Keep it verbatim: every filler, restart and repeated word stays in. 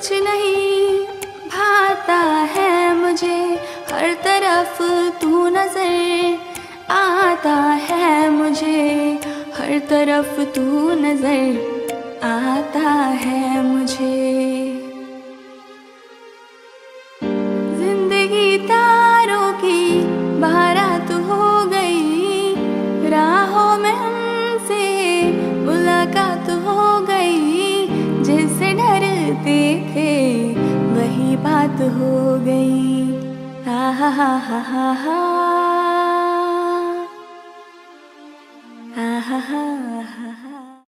कुछ नहीं भाता है मुझे, हर तरफ तू नजर आता है मुझे, हर तरफ तू नजर आता है मुझे। जिंदगी तारों की बारात हो गई, राहों में हमसे मुलाकात हो गई, जिससे डरते थे वही बात हो गई। हा हा हा हा हा।